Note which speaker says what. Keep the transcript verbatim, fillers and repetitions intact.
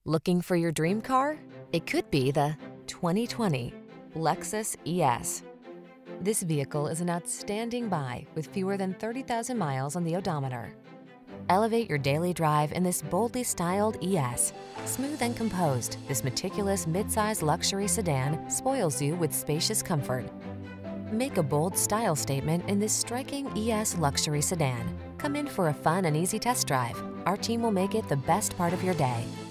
Speaker 1: Looking for your dream car? It could be the twenty twenty Lexus E S. This vehicle is an outstanding buy with fewer than thirty thousand miles on the odometer. Elevate your daily drive in this boldly styled E S. Smooth and composed, this meticulous midsize luxury sedan spoils you with spacious comfort. Make a bold style statement in this striking E S luxury sedan. Come in for a fun and easy test drive. Our team will make it the best part of your day.